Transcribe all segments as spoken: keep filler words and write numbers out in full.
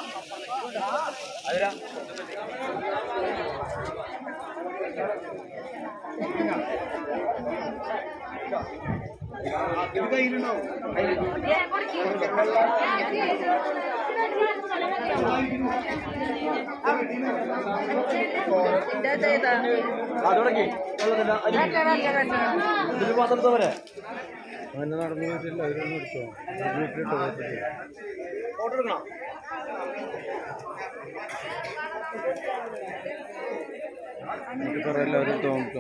അങ്ങനെ നടന്നു പോയിട്ടില്ല. അവരൊന്നും എടുത്തോ വീട്ടിലിട്ടോ ഫോട്ടോ എടുക്കണം. എല്ലാവരും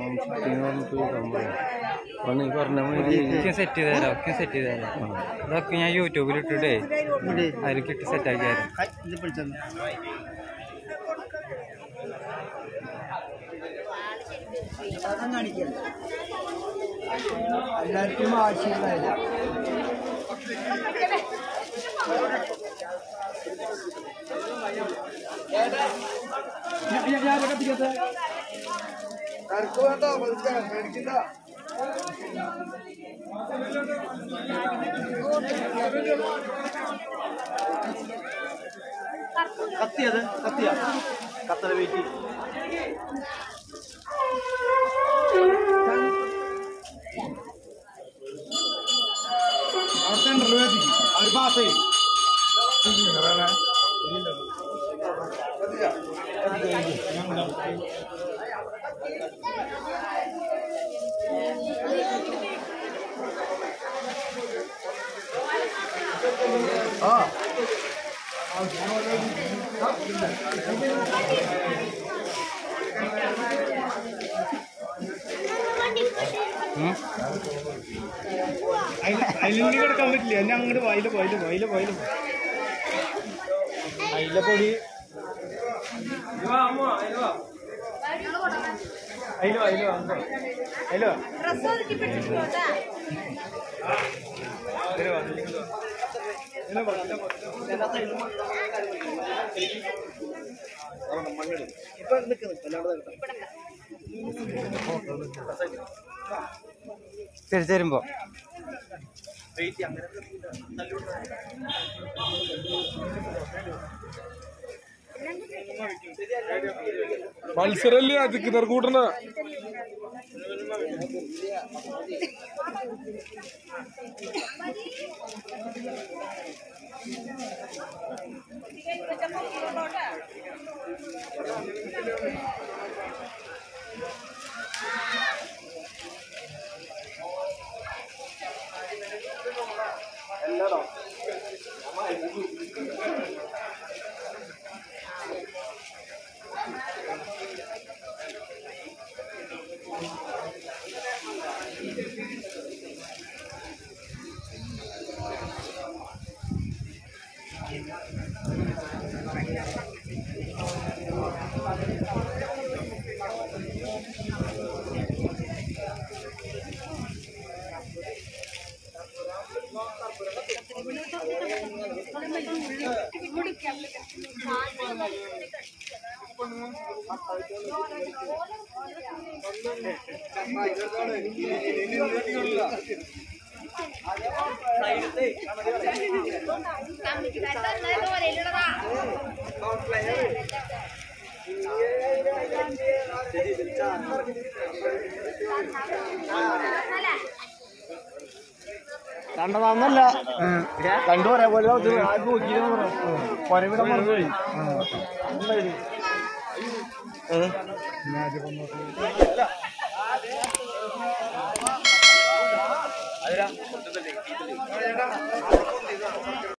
സെറ്റ് ചെയ്ത് തരാം ഒക്കെ സെറ്റ് ചെയ്ത് തരാം. അതൊക്കെ ഞാൻ യൂട്യൂബിൽ ഇട്ടിട്ടേ അതിൽ കിട്ടി സെറ്റാക്കി തരാം. എല്ലാവർക്കും ആവശ്യമില്ല. കത്തിയത് കത്തിയ കത്തല വെയിറ്റ് അവർ പാസ് ചെയ്യും. ആ അതിലൂടെ കിടക്കാൻ പറ്റില്ല. എന്നെ അങ്ങോട്ട് വയല് വയല് വയല് വയല് അയില പൊടി അയിലോ അയിലോ അയിലോ ഇപ്പൊ നിൽക്ക് നിൽക്കും അല്ലാതെ തിരിച്ചു വരുമ്പോ മത്സരല്ലേ അതിക്ക് കൂട്ടണ രണ്ടതാന്നല്ല രണ്ടു ഒരേപോലെ പൊരവിടെ മറന്നുപോയി. അതിരാ